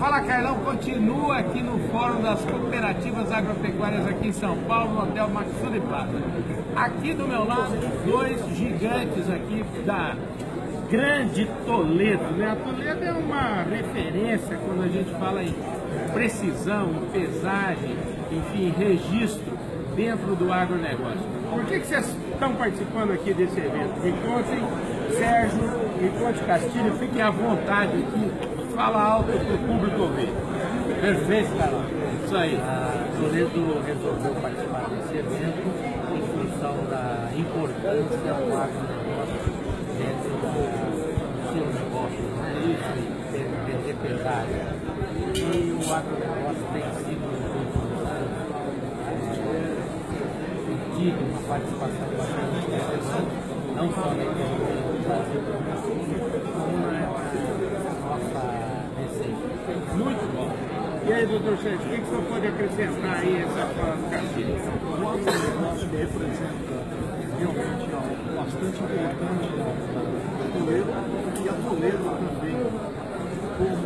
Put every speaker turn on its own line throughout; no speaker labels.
Fala Carlão continua aqui no Fórum das Cooperativas Agropecuárias aqui em São Paulo, no Hotel Maxuri Plaza. Aqui do meu lado, dois gigantes aqui da Grande Toledo, né? A Toledo é uma referência quando a gente fala em precisão, em pesagem, enfim, registro dentro do agronegócio. Por que vocês estão participando aqui desse evento? Me contem, Sérgio, me conte Castilho, fiquem à vontade aqui, fala alto para o público ver. Perfeito, Carlão. Isso aí.
A Toledo resolveu participar desse evento em função da importância do agronegócio dentro do seu negócio, né? Vender pesagem. E o agronegócio tem sido tido uma participação bastante interessante, não só na economia do Brasil, como na nossa receita.
Muito bom. E aí, doutor Sérgio, o que o senhor pode acrescentar aí essa fala do Castilho?
O agronegócio representa realmente algo bastante importante na Toledo, e a Toledo também, como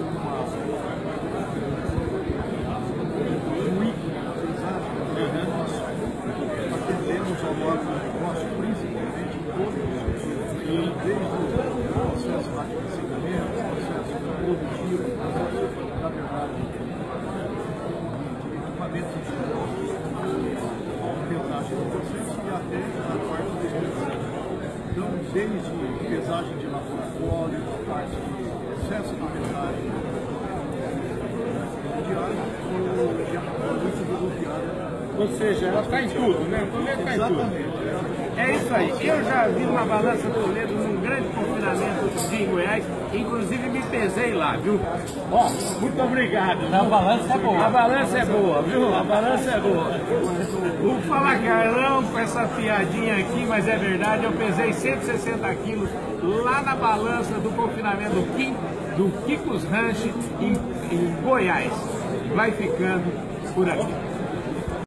um ícone da pesagem, nós atendemos ao agronegócio principalmente em todos os sentidos, desde o processo de abastecimento, processo produtivo, processo, na verdade, de equipamentos de pesagem do processo e até a parte de redução. Então, desde pesagem de laboratório, a parte de excesso de pesagem diária, ou rodoviária.
Ou seja, ela está em tudo, né? Toledo está em tudo. É isso aí. Eu já vi uma balança Toledo num grande confinamento em Goiás, inclusive me pesei lá, viu? Ó, muito obrigado.
A balança é boa.
A balança é boa, viu? A balança é boa. Vou falar Carlão com essa piadinha aqui, mas é verdade, eu pesei 160 quilos lá na balança do confinamento do Kikos Ranch em Goiás. Vai ficando por aqui.